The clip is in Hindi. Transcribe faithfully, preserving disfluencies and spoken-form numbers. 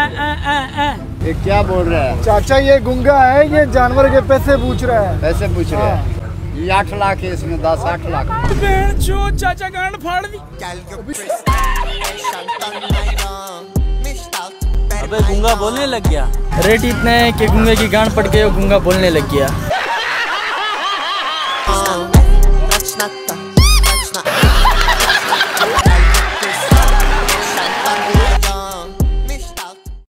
ये क्या बोल रहा है चाचा? ये गुंगा है, ये जानवर के पैसे पूछ रहा है। पैसे पूछ रहे हैं? ये आठ लाख है इसमें, दस आठ लाख। जो चाचा गांड फाड़ दी। अबे गुंगा बोलने लग गया। रेट इतने है कि गुंगे की गांड पड़ के वो गुंगा बोलने लग गया।